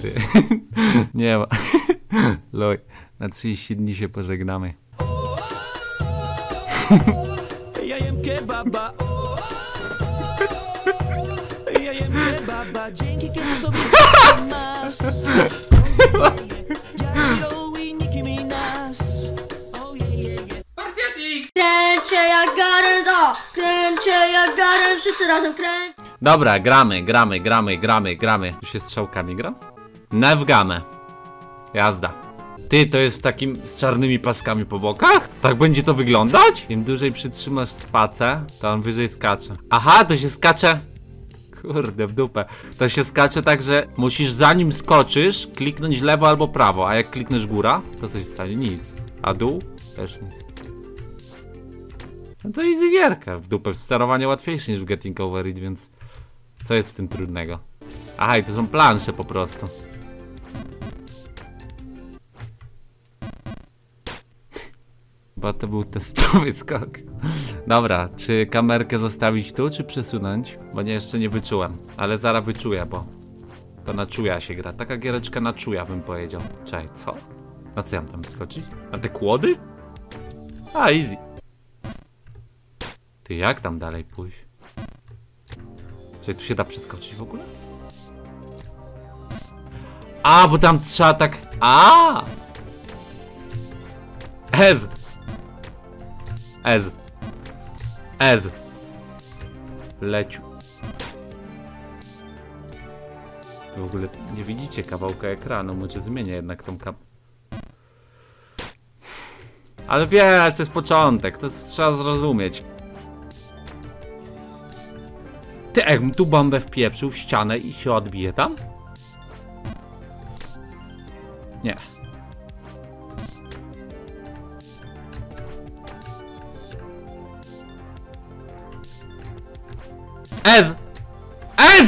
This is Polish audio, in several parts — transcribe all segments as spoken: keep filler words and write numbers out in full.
Ty. Nie ma. Loj, na trzydzieści dni się pożegnamy. Ja jem kebaba. Ja jem kebaba. Dzięki kebabie masz. Kręcie jak garen, do! Kręcie jak garen, wszyscy razem kręć. Dobra, gramy, gramy, gramy, gramy, gramy. Tu się strzałkami gra? Nevgamę. Jazda. Ty, to jest takim z czarnymi paskami po bokach? Tak będzie to wyglądać? Im dłużej przytrzymasz spacę, to on wyżej skacze. Aha, to się skacze... Kurde, w dupę. To się skacze tak, że musisz zanim skoczysz, kliknąć lewo albo prawo, a jak klikniesz góra, to coś stanie, nic. A dół? Też nic. No to easy gierka. W dupę. Sterowanie łatwiejsze niż w Getting Over It, więc... Co jest w tym trudnego? Aha, i to są plansze po prostu. Chyba to był testowy skok. Dobra, czy kamerkę zostawić tu, czy przesunąć? Bo nie, jeszcze nie wyczułem. Ale zaraz wyczuję, bo... To na czuja się gra. Taka giereczka na czuja, bym powiedział. Czekaj, co? Na co ja mam tam skoczyć? Na te kłody? A, easy. Ty, jak tam dalej pójść? Czy tu się da przeskoczyć w ogóle? A, bo tam trzeba tak... A! Ez! Ez! Ez! Leciu. W ogóle nie widzicie kawałka ekranu, może zmienię jednak tą kam... Ale wiesz, to jest początek, to jest, trzeba zrozumieć. Ty, jak tu bombę wpieprzył w ścianę i się odbije tam? Nie. Ez! Ez!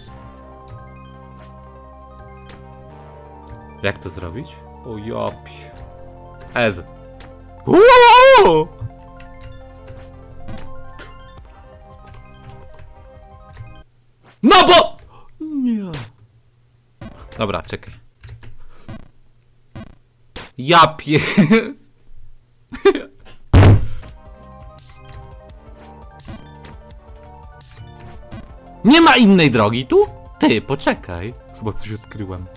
Jak to zrobić? O jopi. Ez. Uuu! No bo... Nie. Dobra, czekaj. Ja pie... Nie ma innej drogi tu? Ty, poczekaj. Chyba coś odkryłem.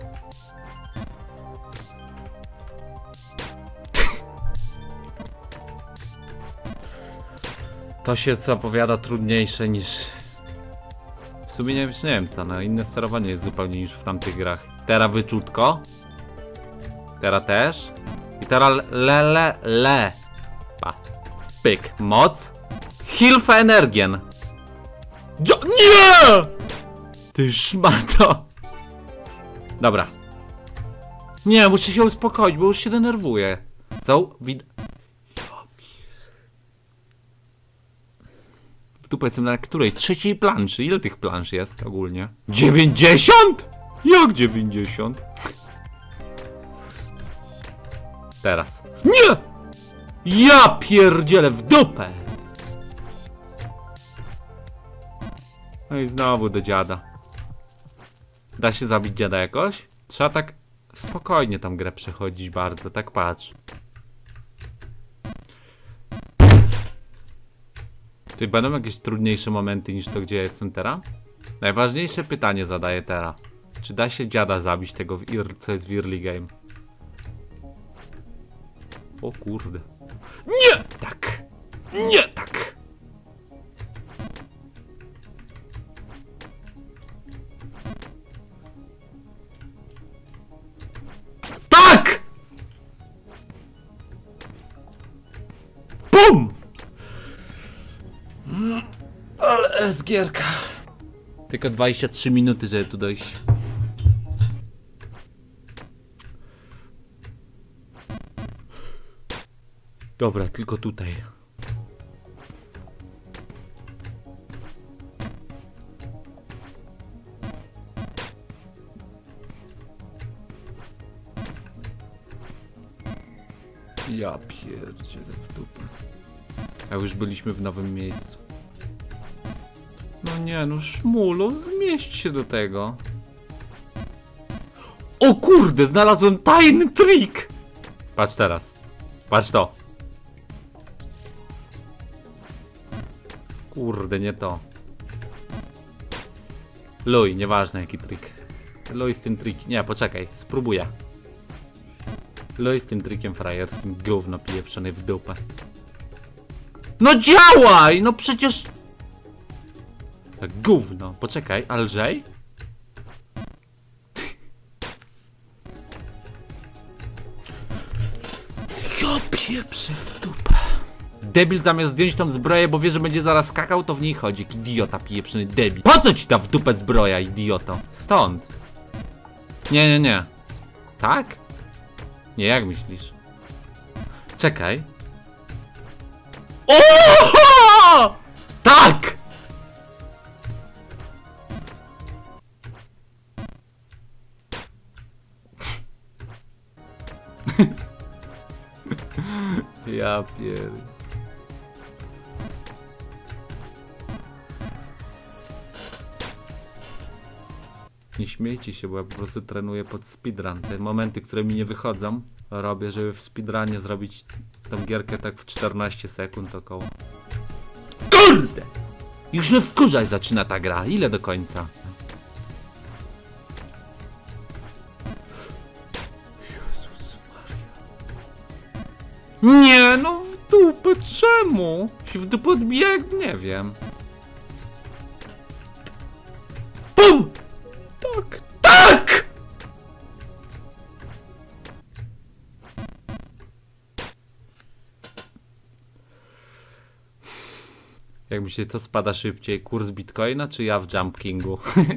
To się zapowiada trudniejsze niż... W sumie nie, nie wiem co, no inne sterowanie jest zupełnie niż w tamtych grach. Teraz wyczutko. Teraz też. I teraz le, le, le. Pa. Pyk. Moc. Hilfe Energien. Jo nie! Ty szmato. Dobra. Nie, muszę się uspokoić, bo już się denerwuję. Co? Wid... Tu powiedzmy na której? Trzeciej planszy. Ile tych plansz jest ogólnie? dziewięćdziesiąt? Jak dziewięćdziesiąt? Teraz. Nie! Ja pierdzielę w dupę! No i znowu do dziada. Da się zabić dziada jakoś? Trzeba tak spokojnie tam grę przechodzić bardzo, tak patrz. Czy będą jakieś trudniejsze momenty niż to, gdzie ja jestem teraz? Najważniejsze pytanie zadaję teraz. Czy da się dziada zabić tego, w ir co jest w Early Game? O kurde. Nie! Tak! Nie tak! Tak! BUM! Ale jest gierka. Tylko dwadzieścia trzy minuty, żeby tu dojść. Dobra, tylko tutaj. Ja pierdzielę w dupę. A już byliśmy w nowym miejscu. No nie, no szmulu, zmieść się do tego. O kurde, znalazłem tajny trik! Patrz teraz. Patrz to. Kurde, nie to. Luj, nieważne jaki trik. Luj z tym trikiem. Nie, poczekaj, spróbuję. Luj z tym trikiem frajerskim. Gówno pieprzony w dupę. No działaj! No przecież... Tak gówno. Poczekaj, a lżej? Ja pieprzę w dupę. Debil zamiast zdjąć tą zbroję, bo wie, że będzie zaraz skakał, to w niej chodzi. Idiota pieprzony debil. Po co ci ta w dupę zbroja, idioto? Stąd. Nie, nie, nie. Tak? Nie, jak myślisz? Czekaj. O! Tak! Ja pierd... Nie śmiejcie się, bo ja po prostu trenuję pod speedrun. Te momenty, które mi nie wychodzą, robię, żeby w speedrunie zrobić tą gierkę tak w czternaście sekund około. Kurde! Już mnie wkurzać zaczyna ta gra. Ile do końca? Jezus Maria. Nie, no w dupę, czemu? Się w dupę odbija, jak nie wiem. Bum! Tak, tak! Jak myślicie, to spada szybciej? Kurs Bitcoina czy ja w Jump Kingu?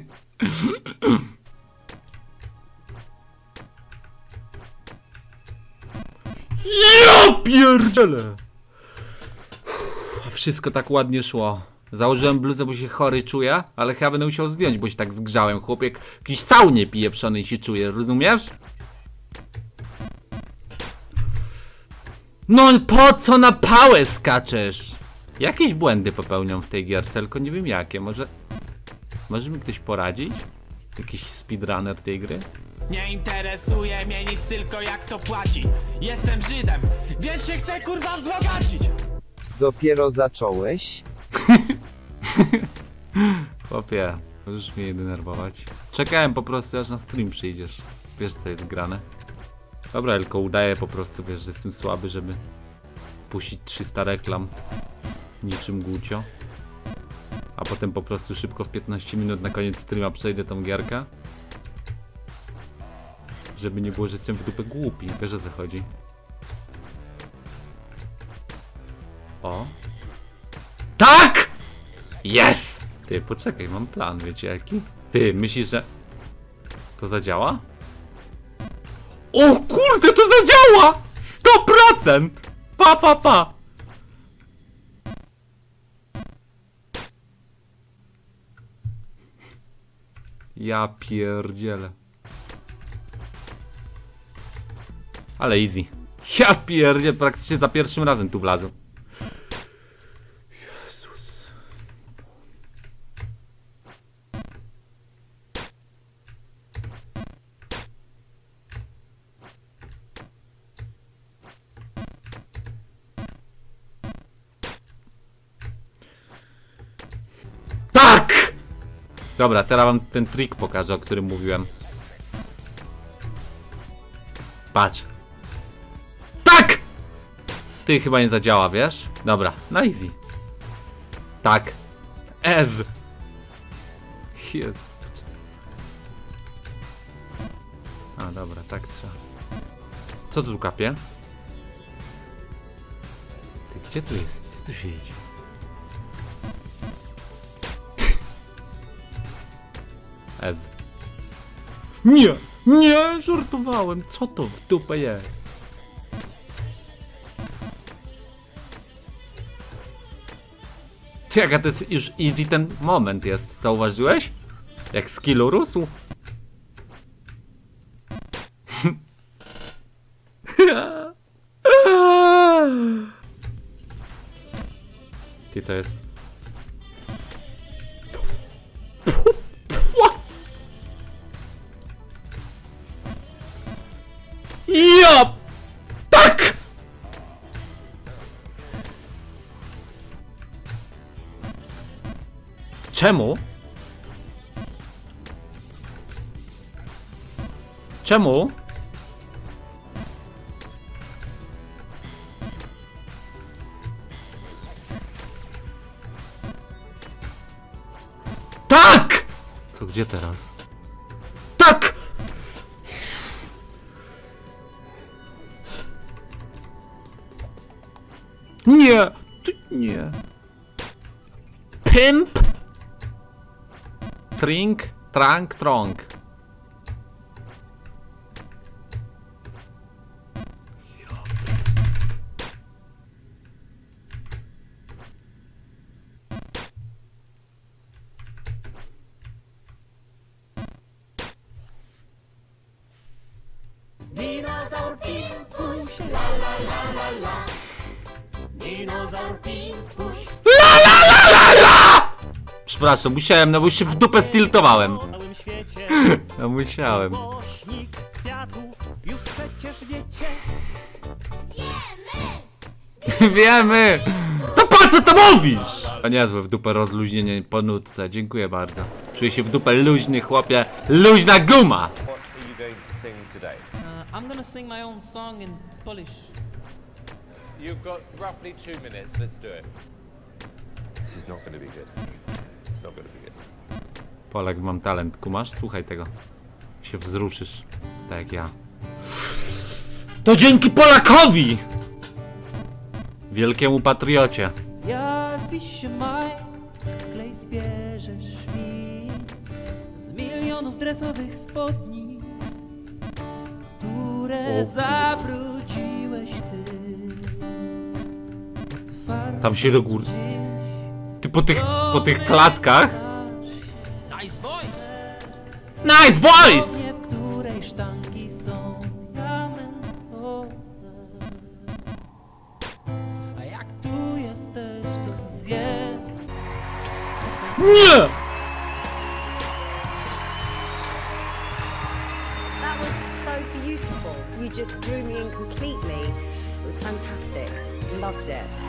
Ja pierdzielę! A wszystko tak ładnie szło. Założyłem bluzę, bo się chory czuję, ale chyba będę musiał zdjąć, bo się tak zgrzałem. Chłopiek jakiś saunie pieprzony się czuje, rozumiesz? No po co na pałę skaczesz? Jakieś błędy popełniam w tej gierce, tylko nie wiem jakie. Może... Może mi ktoś poradzić? Jakiś speedrunner tej gry? Nie interesuje mnie nic, tylko jak to płaci. Jestem Żydem, więc się chcę kurwa wzbogacić. Dopiero zacząłeś? Chłopie, możesz mnie denerwować. Czekałem po prostu, aż na stream przyjdziesz. Wiesz, co jest grane. Dobra, tylko udaję po prostu, wiesz, że jestem słaby, żeby puścić trzysta reklam niczym Gucio. A potem po prostu szybko w piętnaście minut na koniec streama przejdę tą gierkę. Żeby nie było, że jestem w dupę głupi. Wiesz, o co chodzi. O. Tak! Yes! Ty, poczekaj, mam plan, wiecie jaki? Ty, myślisz, że to zadziała? O kurde, to zadziała! sto procent! Pa, pa, pa! Ja pierdzielę. Ale easy. Ja pierdzielę, praktycznie za pierwszym razem tu wlazłem. Jezus. Tak! Dobra, teraz wam ten trik pokażę, o którym mówiłem. Patrz. Tak! Ty chyba nie zadziała, wiesz? Dobra, na easy. Tak. Ez. Jezu. A, dobra, tak trzeba. Co tu kapie? Ty, gdzie tu jest? Gdzie tu się idzie? Ez. Nie! Nie! Żartowałem! Co to w dupę jest? Ty, jaka to jest już easy ten moment jest. Zauważyłeś? Jak skill urósł? Ty, to jest... Jo! Tak! Czemu? Czemu? Tak! Co, gdzie teraz? Tak! Nie! Ty, nie. Pimp! Trink, trank, trąk. Dinozaur Pinkuś, la la la la la. Dinozaur Pinkuś. La la la la la! Przepraszam, musiałem, no bo się w dupę stiltowałem. No musiałem. Miłośnik kwiatów, już przecież wiecie. Wiemy! No po co to mówisz? A niezłe w dupę rozluźnienie po nutce, dziękuję bardzo. Czuję się w dupę luźny, chłopie. Luźna guma! What are you going to sing today? Uh, I'm gonna sing my own song in Polish. You've got roughly two minutes. Let's do it. This is not going to be good. It's not going to be good. Polak, mam talent, kumasz? Słuchaj tego. Się wzruszysz, tak jak ja. To dzięki Polakowi! Wielkiemu patriocie. Zjawi się maj, klej zbierzesz mi z milionów dresowych spodni, które O. zabrudziłeś ty. Tam się do góry. Ty po tych, po tych klatkach. Nice voice! Nice voice! Nie, w której sztangi są diamentowe. A jak tu jesteś, to zjedz. Nie! That was so beautiful. You just drew me in completely. It was fantastic. Loved it.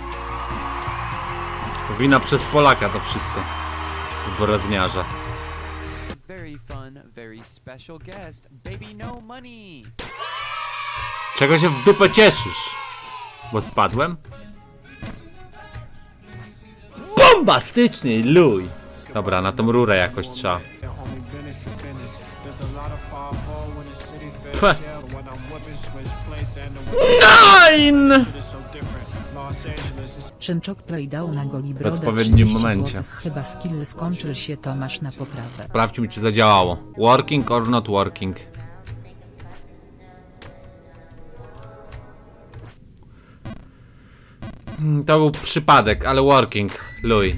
Wina przez Polaka to wszystko. Zbrodniarza. Very fun, very special guest, Baby No Money. Czego się w dupę cieszysz? Bo spadłem? Bombastycznie, luj! Dobra, na tą rurę jakoś trzeba. Pff. Nine! Szymczok playdał na goli brodę W odpowiednim trzydzieści momencie. złotych. Chyba skill skończył się, to masz na poprawę. Sprawdźmy, czy zadziałało. Working or not working? Hmm, to był przypadek, ale working. Luj.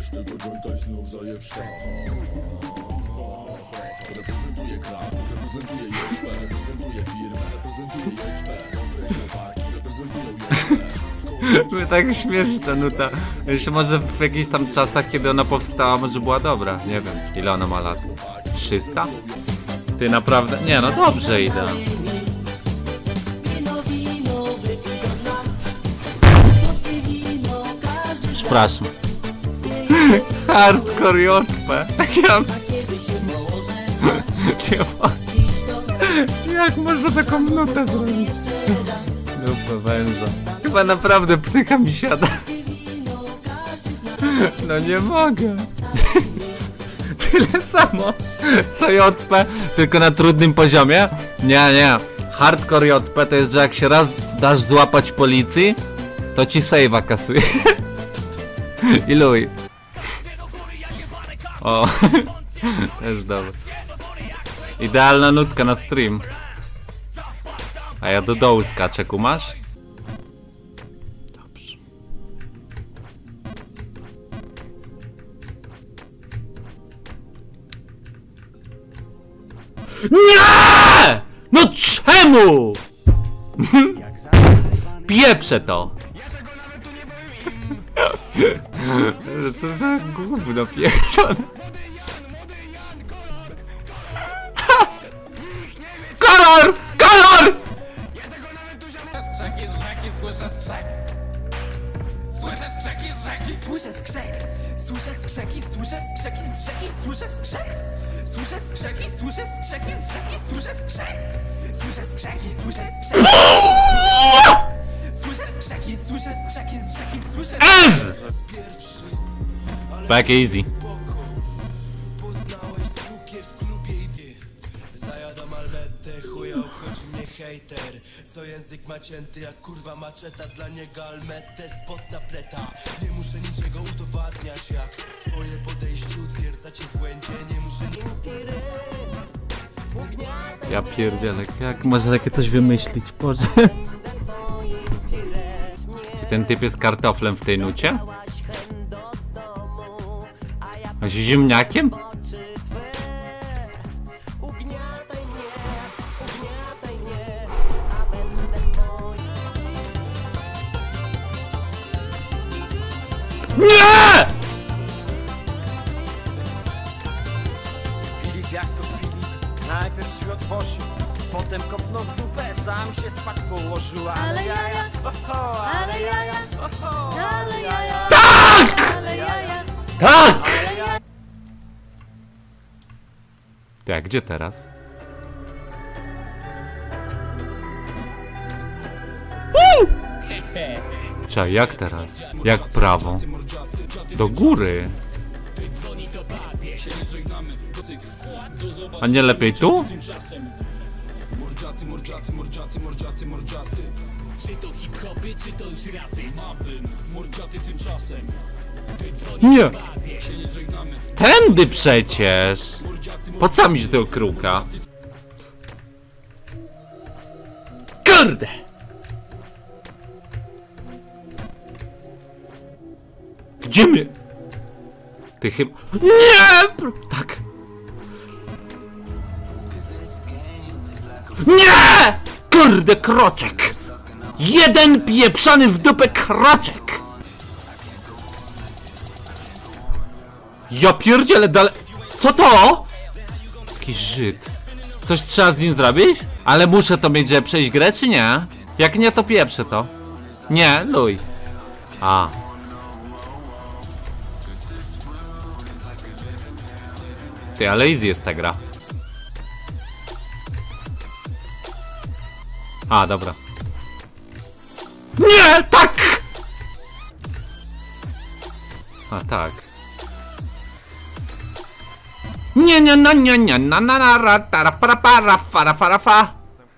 Tak śmieszy ta nuta. Jeszcze może w jakichś tam czasach, kiedy ona powstała, może była dobra. Nie wiem, ile ona ma lat. trzysta? Ty naprawdę... Nie no, dobrze idę. Przepraszam. Hardcore J P. Ja... Jak można taką nutę zrobić? Dupę węża. Chyba naprawdę psycha mi siada. No nie mogę. Tyle samo co J P, tylko na trudnym poziomie. Nie, nie. Hardcore J P to jest, że jak się raz dasz złapać policji, to ci save'a kasuje. I luj. O, też dobrze. Idealna nutka na stream. A ja do dołu skaczę, kumasz? Dobrze. Nie! No czemu? Pieprzę to. Co za gówno pieprzone. Kolor! Kolor! Słyszę skrzeki z rzeki, słyszę skrzek. Słyszę skrzeki, słyszę skrzeki z rzeki, słyszę skrzek. Słyszę skrzeki, słyszę skrzeki z rzeki, słyszę skrzek. Słyszę skrzeki, słyszę skrzeki. Słyszę skrzeki, słyszę skrzeki z rzeki, słyszę skrzeki. Back easy. Poznałeś sukie w klubie i ty. Zajadam almetę, chuja obchodzi mnie hejter. Co język ma cięty jak kurwa maczeta. Dla niego almetę spod napleta. Nie muszę niczego udowadniać, jak twoje podejście utwierdza cię w błędzie. Nie muszę ni... Ja pierdzielę, jak można takie coś wymyślić, Boże. Czy ten typ jest kartoflem w tej nucie? A ziemniakiem? Nie! Filip jak to Filip, najpierw się otworzył, potem kopnął w dupę, sam się spać położył, ale jaja, oho, ale jaja, oho, ale jaja. Tak! Tak! Tak, gdzie teraz? Cza, jak teraz? Jak w prawo? Do góry! A nie lepiej tu? Nie! Tędy przecież! Po co mi się tego kruka? Kurde! Gdzie my? Ty chyba... Nie! Tak. Nie! Kurde, kroczek! Jeden pieprzony w dupę kroczek! Ja pierdzielę dalej... Co to? Jakiś Żyd. Coś trzeba z nim zrobić? Ale muszę to mieć, żeby przejść grę, czy nie? Jak nie, to pieprzę to. Nie, luj. A. Ty, ale easy jest ta gra. A, dobra. Nie, tak! A, tak. Nie, nie, no, nie, nie, na, na, na, ra, tara, para, para, fara, fara, fa.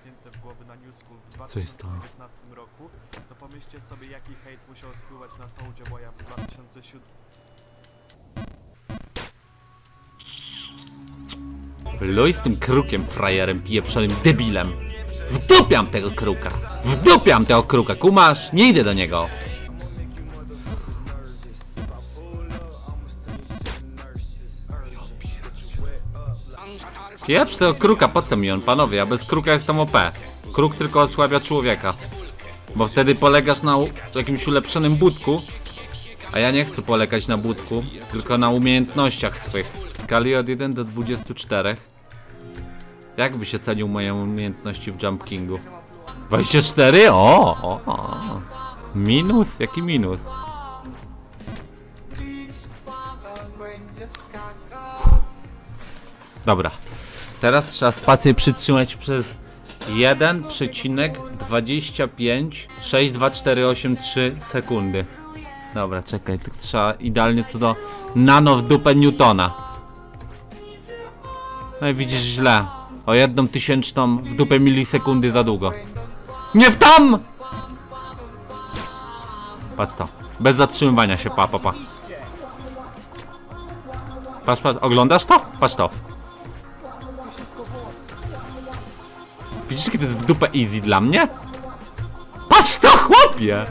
Co jest to? Roku, to pomyślcie sobie, jaki hejt musiał spływać na Soulja Boya w dwa tysiące siódmym. Luj z tym krukiem, frajerem, pieprzonym debilem. Wdupiam tego kruka. Wdupiam tego kruka, kumasz? Nie idę do niego. Pieprz tego kruka, po co mi on, panowie? Ja bez kruka jestem O P. Kruk tylko osłabia człowieka. Bo wtedy polegasz na jakimś ulepszonym budku. A ja nie chcę polegać na budku, tylko na umiejętnościach swych. W skali od jeden do dwudziestu czterech. Jak by się cenił moje umiejętności w Jump Kingu? dwadzieścia cztery? O, o, o. Minus? Jaki minus? Dobra. Teraz trzeba spację przytrzymać przez jeden przecinek dwadzieścia pięć sześć dwa cztery osiem trzy sekundy. Dobra, czekaj, to trzeba idealnie co do nano w dupę Newtona. No i widzisz źle. O jedną tysięczną w dupę milisekundy za długo. Nie w tam! Patrz to. Bez zatrzymywania się, pa, pa, pa. Patrz, patrz, oglądasz to? Patrz to. Widzisz, kiedy jest w dupę easy dla mnie? Patrz to, chłopie!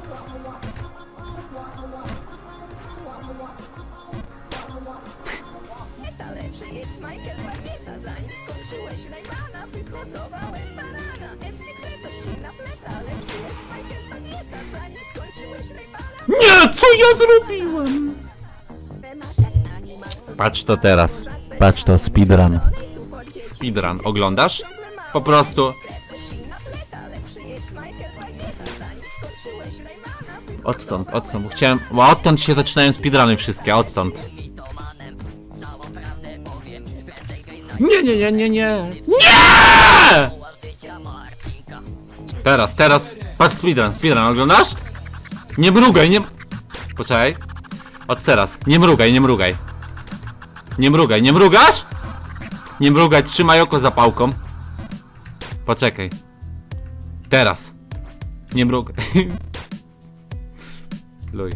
Nie, co ja zrobiłem? Patrz to teraz. Patrz to, speedrun. Speedrun, oglądasz? Po prostu. Odtąd, odtąd, bo chciałem... Bo odtąd się zaczynają speedruny wszystkie, odtąd. Nie, nie, nie, nie, nie. Nie! Teraz, teraz. Patrz, speedrun, speedrun, oglądasz? Nie mrugaj, nie... Poczekaj. Od teraz, nie mrugaj, nie mrugaj. Nie mrugaj, nie mrugasz? Nie mrugaj, trzymaj oko za pałką. Poczekaj. Teraz. Nie mrugaj. Luj.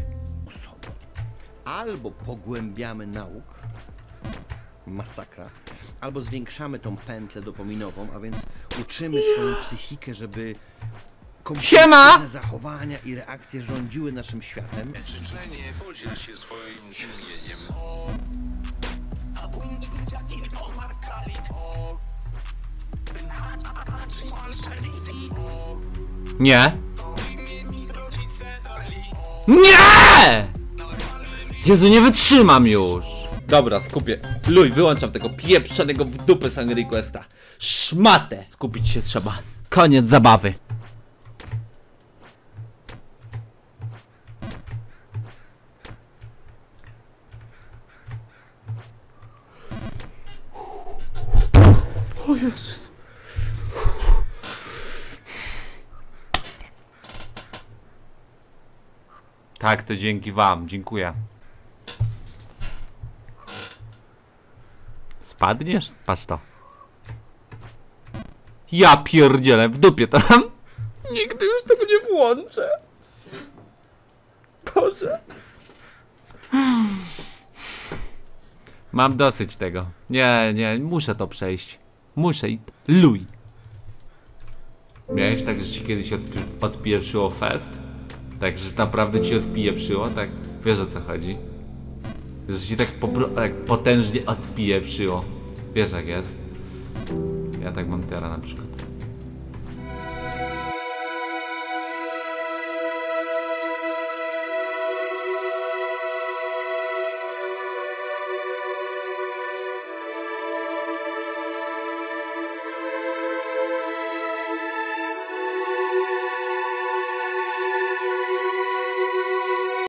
Albo pogłębiamy nauk, masakra, albo zwiększamy tą pętlę dopaminową, a więc uczymy swoją psychikę, żeby kompulsywne zachowania i reakcje rządziły naszym światem. Życzenie, podziel się swoim imieniem. Nie. Nie! Jezu, nie wytrzymam już. Dobra, skupię. Luj, wyłączam tego pieprzonego w dupę Sangry Questa. Szmatę. Skupić się trzeba. Koniec zabawy. O Jezus. Tak, to dzięki wam. Dziękuję. Spadniesz? Patrz to. Ja pierdzielę, w dupie tam. Nigdy już tego nie włączę. Boże. Mam dosyć tego. Nie, nie, muszę to przejść. Muszę i luj. Miałeś tak, że ci kiedyś odpi odpieprzyło fest? Tak, że naprawdę ci odpieprzyło? Tak, wiesz o co chodzi? Że ci tak, tak potężnie odpieprzyło. Wiesz jak jest? Ja tak mam teraz na przykład.